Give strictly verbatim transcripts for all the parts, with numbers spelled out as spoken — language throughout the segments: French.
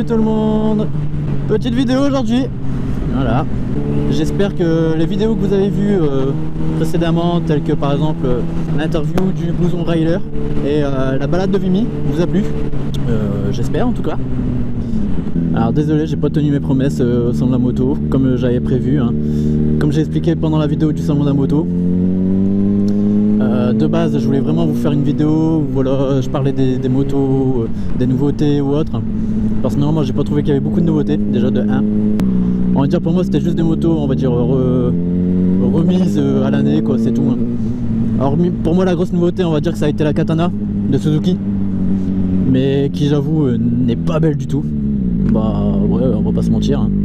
tout le monde. Petite vidéo aujourd'hui. Voilà. J'espère que les vidéos que vous avez vues euh, précédemment, telles que par exemple euh, l'interview du blouson Rider et euh, la balade de Vimy, vous a plu. Euh, J'espère en tout cas. Alors désolé, j'ai pas tenu mes promesses euh, au salon de la moto comme euh, j'avais prévu, hein. Comme j'ai expliqué pendant la vidéo du salon de la moto. Euh, de base, je voulais vraiment vous faire une vidéo où voilà, je parlais des, des motos, euh, des nouveautés ou autres. Personnellement, moi j'ai pas trouvé qu'il y avait beaucoup de nouveautés, déjà de un. On va dire pour moi c'était juste des motos, on va dire re, remises à l'année, quoi, c'est tout, hein. Alors pour moi la grosse nouveauté, on va dire que ça a été la Katana de Suzuki, mais qui j'avoue euh, n'est pas belle du tout. Bah ouais, on va pas se mentir, hein.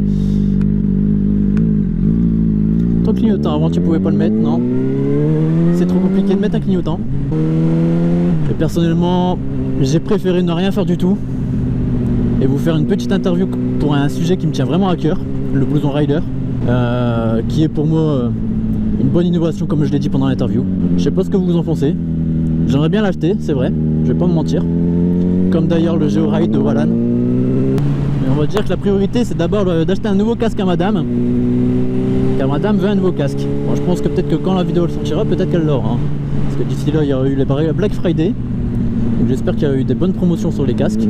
Ton clignotant, avant tu pouvais pas le mettre, non? C'est trop compliqué de mettre un clignotant. Et personnellement, j'ai préféré ne rien faire du tout et vous faire une petite interview pour un sujet qui me tient vraiment à cœur, le blouson Rider, euh, qui est pour moi une bonne innovation comme je l'ai dit pendant l'interview. Je sais pas ce que vous en pensez. J'aimerais bien l'acheter, c'est vrai, je vais pas me mentir. Comme d'ailleurs le Georide de Wallan. Mais on va dire que la priorité c'est d'abord d'acheter un nouveau casque à madame. Car madame veut un nouveau casque. Bon, je pense que peut-être que quand la vidéo le sortira, peut-être qu'elle l'aura, hein. Parce que d'ici là il y aura eu les Black Friday. Donc j'espère qu'il y a eu des bonnes promotions sur les casques.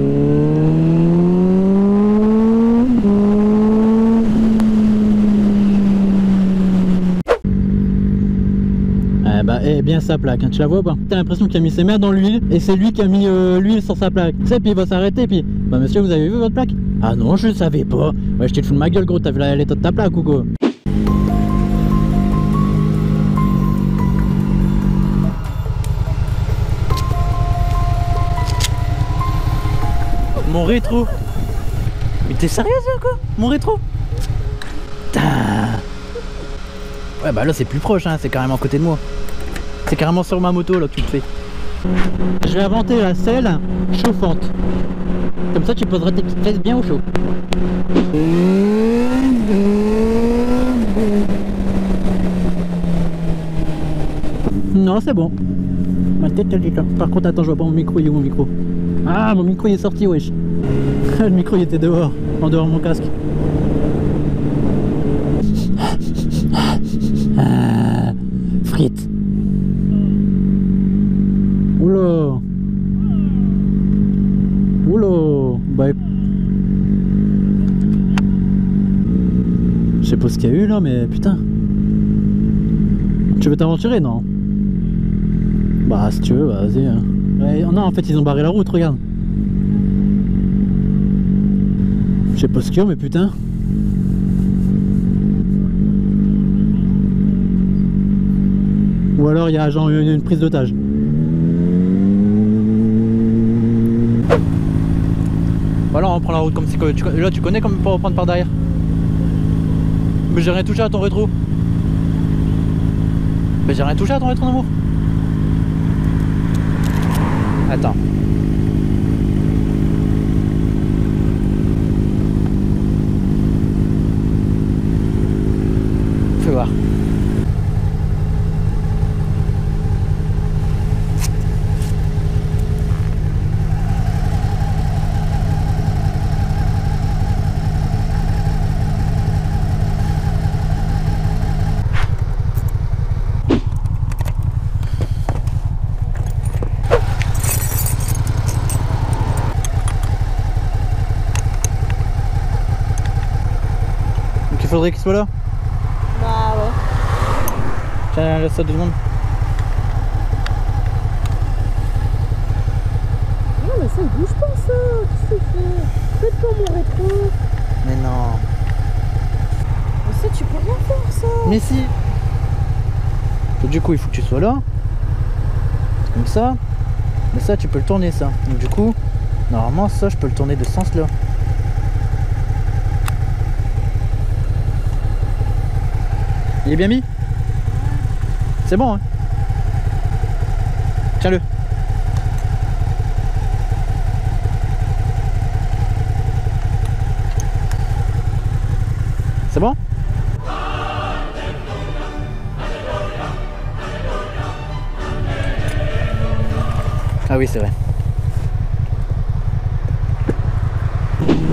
Eh bah, eh bien sa plaque, hein, tu la vois pas? T'as l'impression qu'il a mis ses mains dans l'huile et c'est lui qui a mis euh, l'huile sur sa plaque. Tu sais, puis il va s'arrêter, puis bah monsieur, vous avez vu votre plaque? Ah non, je savais pas. Ouais, je te fous de ma gueule, gros, t'as vu l'état de ta plaque ou quoi? Mon rétro. Mais t'es sérieux ou quoi? Mon rétro? Putain. Ouais bah là c'est plus proche, hein, c'est carrément à côté de moi. C'est carrément sur ma moto là que tu le fais. Je vais inventer la selle chauffante. Comme ça tu poseras tes petites fesses bien au chaud. Non c'est bon. Ma tête elle est là. Par contre attends, je vois pas mon micro, il est où mon micro? Ah, mon micro il est sorti, wesh. Le micro il était dehors, en dehors de mon casque. Ah, frites. Oula. Oula. Bah. Je sais pas ce qu'il y a eu là, mais putain. Tu veux t'aventurer, non? Bah si tu veux, bah, vas-y, hein. Ouais, non, en fait ils ont barré la route, regarde. Je sais pas ce qu'il y a, mais putain. Ou alors il y a genre une, une prise d'otage. Voilà, on prend la route comme si tu, là tu connais comme pour reprendre par derrière. Mais j'ai rien touché à ton rétro. Mais j'ai rien touché à ton rétro d'amour. Attends. Fais voir. Il faudrait qu'il soit là. Bah ouais. Tiens, laisse ça deux secondes. Non mais ça il bouge pas ça. Qu'est-ce que tu fais? Faites pas mon rétro. Mais non. Mais ça tu peux rien faire ça. Mais si. Donc, du coup il faut que tu sois là. Comme ça. Mais ça tu peux le tourner ça. Donc du coup, normalement ça je peux le tourner de ce sens là. Il est bien mis? C'est bon, hein? Tiens-le. C'est bon? Ah oui, c'est vrai.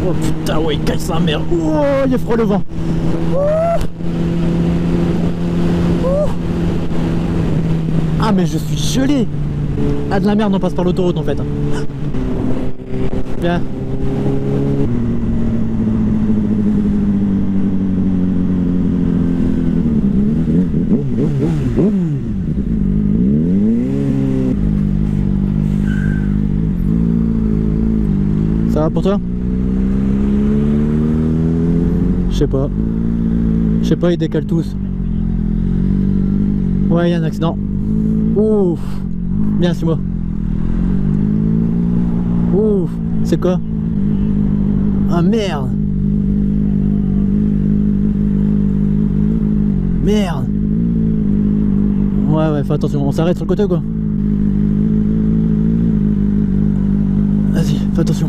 Oh putain, ouais, il casse sa mère. Oh, il est froid le vent. Oh. Oh. Ah, mais je suis gelé. Ah, de la merde, on passe par l'autoroute en fait. Bien. Ça va pour toi? Je sais pas. Je sais pas, ils décalent tous. Ouais, il y a un accident. Ouf. Bien, c'est moi. Ouf. C'est quoi? Ah merde. Merde. Ouais, ouais, fais attention. On s'arrête sur le côté ou quoi? Vas-y, fais attention.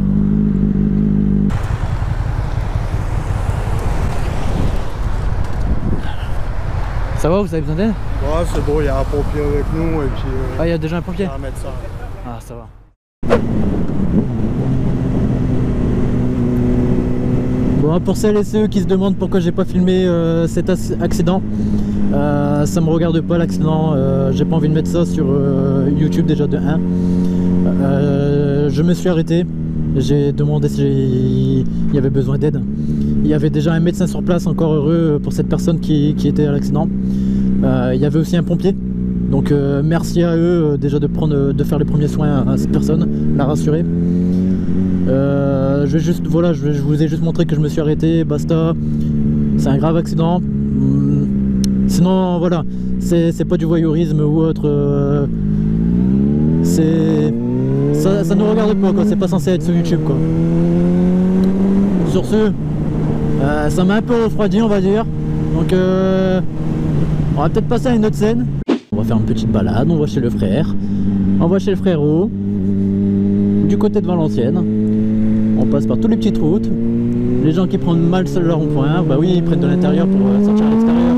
Ça va, vous avez besoin d'aide? Ouais, c'est bon, il y a un pompier avec nous et puis... Euh, ah, il y a déjà un pompier? On va remettre ça. Ah, ça va. Bon, pour celles et ceux qui se demandent pourquoi j'ai pas filmé euh, cet accident, euh, ça me regarde pas l'accident, euh, j'ai pas envie de mettre ça sur euh, YouTube déjà de un. Euh, je me suis arrêté, j'ai demandé s'il y avait besoin d'aide. Il y avait déjà un médecin sur place, encore heureux pour cette personne qui, qui était à l'accident. Euh, il y avait aussi un pompier, donc euh, merci à eux euh, déjà de, prendre, de faire les premiers soins à cette personne, la rassurer. Euh, je, vais juste, voilà, je, je vous ai juste montré que je me suis arrêté, basta, c'est un grave accident. Hum, sinon voilà, c'est pas du voyeurisme ou autre, euh, c'est... Ça, ça nous regarde pas quoi, c'est pas censé être sur YouTube quoi. Sur ce, euh, ça m'a un peu refroidi on va dire, donc euh, on va peut-être passer à une autre scène. On va faire une petite balade, on va chez le frère, on va chez le frérot, du côté de Valenciennes. On passe par toutes les petites routes. Les gens qui prennent mal seul leur rond-point, bah oui, ils prennent de l'intérieur pour euh, sortir à l'extérieur.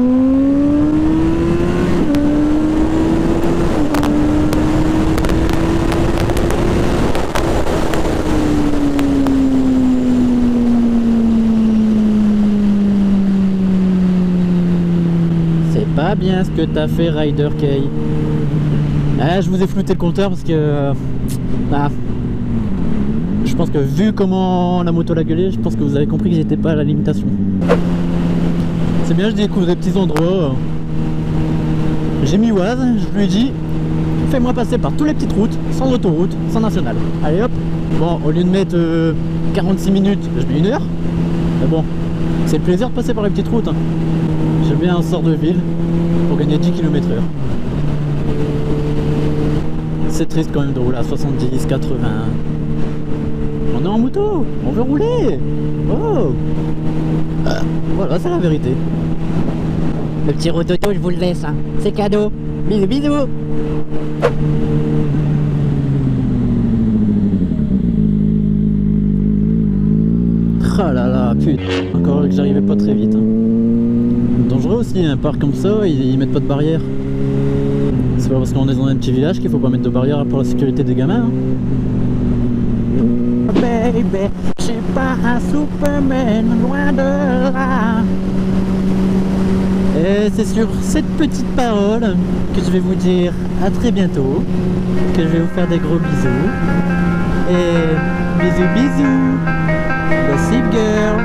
C'est pas bien ce que t'as fait, Rider Kay. Ah, je vous ai flouté le compteur parce que... Euh, ah, je pense que vu comment la moto l'a gueulé, je pense que vous avez compris que j'étais pas à la limitation. C'est bien, je découvre des petits endroits. J'ai mis Oise, je lui ai dit fais-moi passer par toutes les petites routes, sans autoroute, sans nationale. Allez hop. Bon, au lieu de mettre euh, quarante-six minutes, je mets une heure. Mais bon, c'est le plaisir de passer par les petites routes. Hein. J'aime bien un sort de ville pour gagner dix kilomètres heure. C'est triste quand même de rouler à soixante-dix, quatre-vingts. On est en moto, on veut rouler. Oh, euh, voilà, c'est la vérité. Le petit rototo, je vous le laisse, hein. C'est cadeau. Bisous, bisous. Ah là là, putain, encore que j'arrivais pas très vite. Hein. Dangereux aussi, un parc comme ça, ils, ils mettent pas de barrière. C'est pas parce qu'on est dans un petit village qu'il faut pas mettre de barrière pour la sécurité des gamins. Hein. Baby, je suis pas un Superman, loin de là. Et c'est sur cette petite parole que je vais vous dire à très bientôt, que je vais vous faire des gros bisous. Et bisous bisous, Gossip Girl.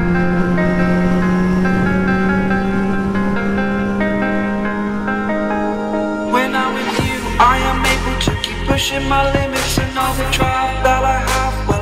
When I'm with you, I am able to keep pushing my limits and all the drive that I have. Well,